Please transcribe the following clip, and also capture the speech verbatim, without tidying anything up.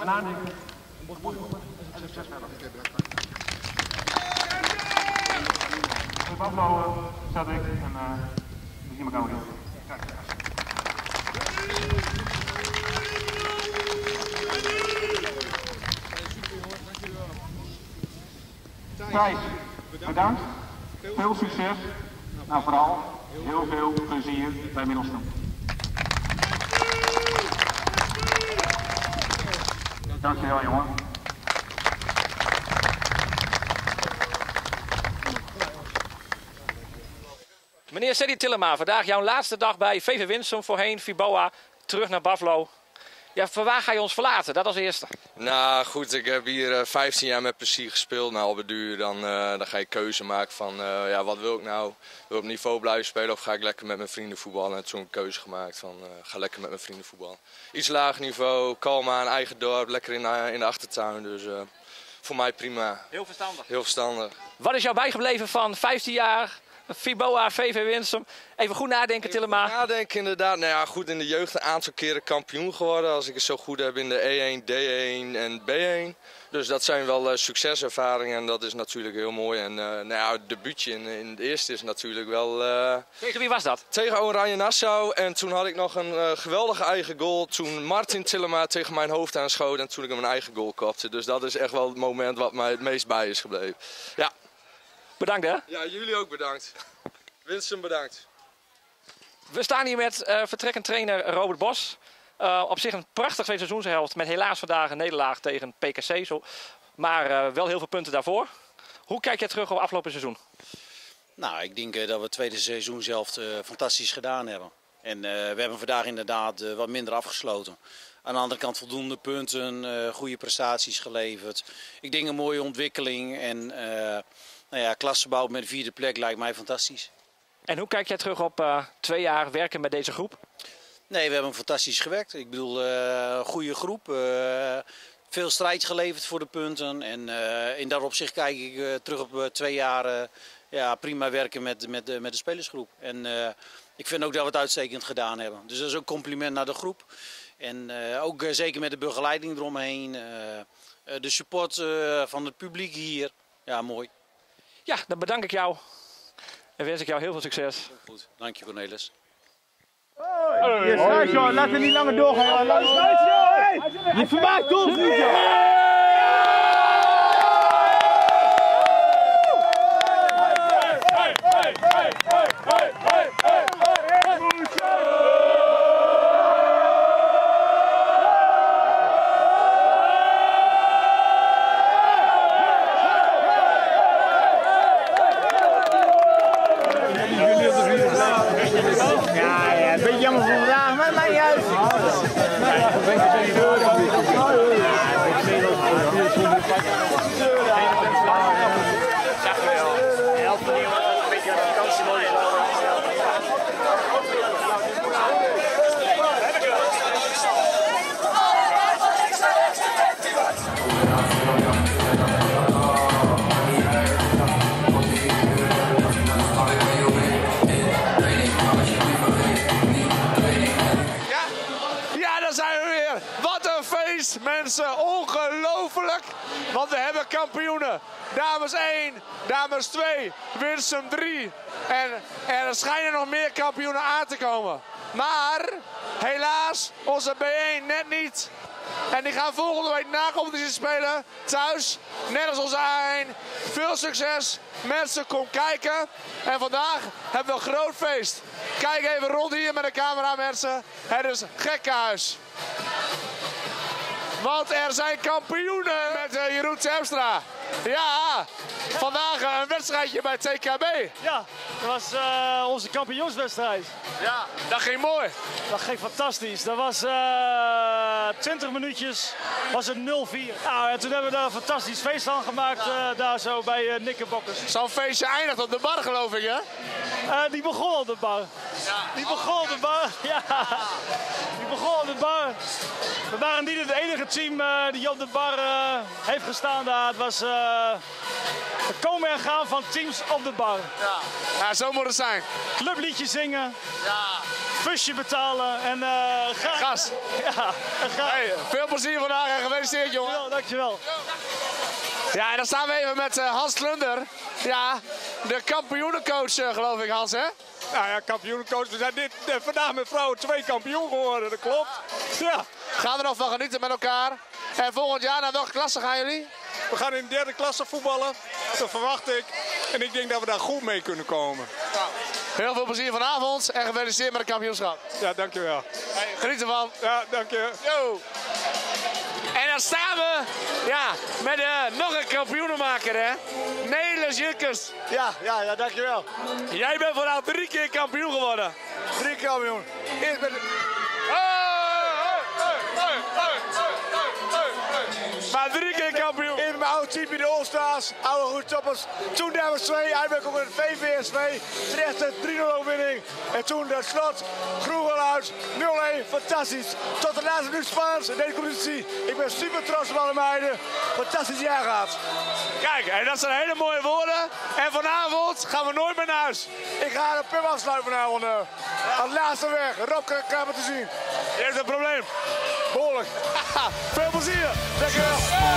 nadenken. En succes verder. Even afbouwen, zet ik en uh, we zien elkaar weer. Thijs, bedankt. Veel succes. Nou, vooral heel veel plezier bij Middelstum. Dankjewel, jongen. Meneer Seddy Tillema, vandaag jouw laatste dag bij V V Winsum, voorheen Viboa, terug naar Baflo. Ja, voor waar ga je ons verlaten? Dat als eerste. Nou goed, ik heb hier uh, vijftien jaar met plezier gespeeld. Nou, op het duur dan, uh, dan ga je keuze maken van uh, ja, wat wil ik nou? Wil ik op niveau blijven spelen of ga ik lekker met mijn vrienden voetballen? En toen een keuze gemaakt van uh, ga lekker met mijn vrienden voetballen. Iets lager niveau, kalm aan, eigen dorp, lekker in, uh, in de achtertuin. Dus uh, voor mij prima. Heel verstandig. Heel verstandig. Wat is jou bijgebleven van vijftien jaar? Viboa, V V Winsum. Even goed nadenken, Tillema. Even nadenken, inderdaad. Nou ja, goed, in de jeugd een aantal keren kampioen geworden. Als ik het zo goed heb in de E één, D één en B één. Dus dat zijn wel uh, succeservaringen en dat is natuurlijk heel mooi. En uh, nou ja, het debuutje in, in het eerste is natuurlijk wel... Uh, tegen wie was dat? Tegen Oranje Nassau. En toen had ik nog een uh, geweldige eigen goal. Toen Martin Tillema tegen mijn hoofd aanschoot en toen ik hem een eigen goal kopte. Dus dat is echt wel het moment wat mij het meest bij is gebleven. Ja. Bedankt, hè? Ja, jullie ook bedankt. Winsum bedankt. We staan hier met uh, vertrekkend trainer Robert Bos. Uh, op zich een prachtig tweede seizoenshelft met helaas vandaag een nederlaag tegen P K C. Zo. Maar uh, wel heel veel punten daarvoor. Hoe kijk je terug op afgelopen seizoen? Nou, ik denk uh, dat we het tweede seizoenshelft uh, fantastisch gedaan hebben. En uh, we hebben vandaag inderdaad uh, wat minder afgesloten. Aan de andere kant voldoende punten, uh, goede prestaties geleverd. Ik denk een mooie ontwikkeling en... Uh, Nou ja, klassebouw met de vierde plek lijkt mij fantastisch. En hoe kijk jij terug op uh, twee jaar werken met deze groep? Nee, we hebben fantastisch gewerkt. Ik bedoel, uh, een goede groep. Uh, veel strijd geleverd voor de punten. En uh, in dat opzicht kijk ik uh, terug op uh, twee jaar uh, ja, prima werken met, met, uh, met de spelersgroep. En uh, ik vind ook dat we het uitstekend gedaan hebben. Dus dat is ook een compliment naar de groep. En uh, ook uh, zeker met de begeleiding eromheen. Uh, uh, de support uh, van het publiek hier. Ja, mooi. Ja, dan bedank ik jou en wens ik jou heel veel succes. Goed, dank je Cornelis. Je schuit joh, laat het niet langer doorgaan. Je vermaakt ons niet joh. Mensen, ongelooflijk, want we hebben kampioenen. Dames één, dames twee, Winsum drie. En er schijnen nog meer kampioenen aan te komen. Maar helaas, onze B één net niet. En die gaan volgende week na competitie spelen, thuis, net als onze A één. Veel succes, mensen, kom kijken. En vandaag hebben we een groot feest. Kijk even rond hier met de camera, mensen. Het is gekkenhuis. Want er zijn kampioenen met uh, Jeroen Terpstra. Ja, vandaag uh, een wedstrijdje bij T K B. Ja, dat was uh, onze kampioenswedstrijd. Ja, dat ging mooi. Dat ging fantastisch. Dat was uh, twintig minuutjes, was het nul vier. Nou, en toen hebben we daar een fantastisch feest van gemaakt, ja. uh, daar zo bij uh, Knikkerbokkers. Zo'n feestje eindigt op de bar, geloof ik, hè? Uh, die begon op de bar. Ja. Die begon op de bar, ja. Die begon op de bar. We waren niet het enige team uh, die op de bar uh, heeft gestaan daar. Het was uh, het komen en gaan van teams op de bar. Ja, ja zo moet het zijn. Clubliedjes zingen. Ja. busje betalen en uh, ga... gas. Ja, en ga... Hey, veel plezier vandaag en gefeliciteerd, jongen. Dankjewel, dankjewel. Ja, en dan staan we even met uh, Hans Klunder. Ja, de kampioenencoach, uh, geloof ik, Hans, hè? Nou ja, kampioenencoach. We zijn dit, uh, vandaag met vrouwen twee kampioen geworden, dat klopt. Ja. Gaan er nog van genieten met elkaar. En volgend jaar, naar welke klasse gaan jullie? We gaan in de derde klasse voetballen, dat verwacht ik. En ik denk dat we daar goed mee kunnen komen. Nou, heel veel plezier vanavond en gefeliciteerd met het kampioenschap. Ja, dankjewel. Hey, geniet ervan. Ja, dank je. Yo. En dan staan we ja, met uh, nog een kampioenenmaker, hè? Nelis Jirkes. Ja, ja, ja, dankjewel. Jij bent vandaag drie keer kampioen geworden. Drie kampioen. Eerst met de... Maar drie keer kampioen. Eerst mijn oude team in de All-Stars, oude goede toppers. Toen Dames twee, eigenlijk ook in het V V S twee. Terecht de drie nul overwinning. En toen het slot, Groengeluid, nul een, fantastisch. Tot de laatste minuut Spaans in deze conditie. Ik ben super trots op alle meiden. Fantastisch jaar gehad. Kijk, en dat zijn hele mooie woorden. En vanavond gaan we nooit meer naar huis. Ik ga de pub afsluiten vanavond. Uh, Als laatste weg, Rob Kramer te zien. Je hebt een probleem. Behoorlijk. Veel plezier. Dankjewel.